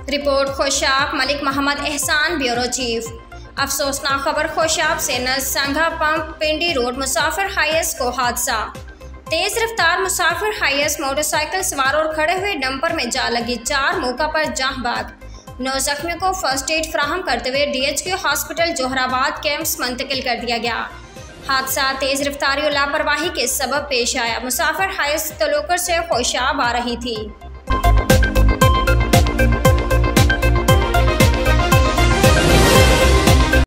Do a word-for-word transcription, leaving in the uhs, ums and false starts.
Report Khushab Malik Mohammad एहसान, bureau chief. अफसोसनाक खबर खोशाब से नज़ संघा पंप पिंडी रोड मुसाफिर हाइस को हादसा। तेज रफ्तार मुसाफिर हाइस मोटरसाइकिल सवार और खड़े हुए डंपर में जा लगी, चार मौका पर जाँ बाग। नौ जख्मियों को फर्स्ट एड फ्राहम करते हुए D H Q hospital Zaheerabad campus मुंतकिल कर दिया गया। हादसा तेज रफ्तारी और लापरवाही के सबब पेश आया। मुसाफिर हाइस तलोकर से खोशाब आ रही थी।